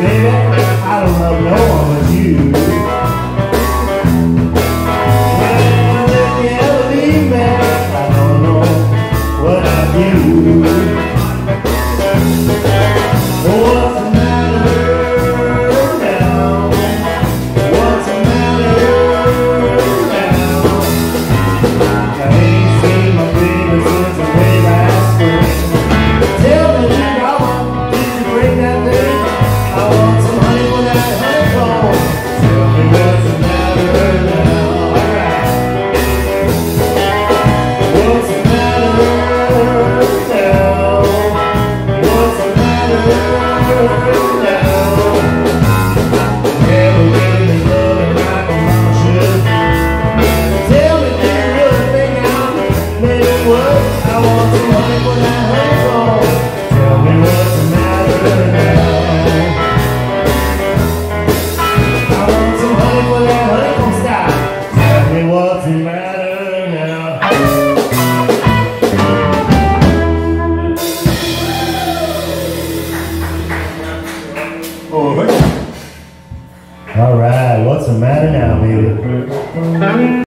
baby, I don't love no one but you. Well, if you ever leave me, I don't know what I'd do. What's the matter now? What's the matter now? I ain't seen my baby since the way last spring. Tell me, did you bring that thing? I want some honey for that honeycomb. Tell me what's the matter now? Alright. What's the matter now? What's the matter now? Never gave me loving like a mama should. Tell me, do you really think I'll make it work? I want some honey for that honeycomb. Tell me what's the matter now? I want some honey for that honeycomb style. Tell me what's the matter now? All right, what's the matter now, baby?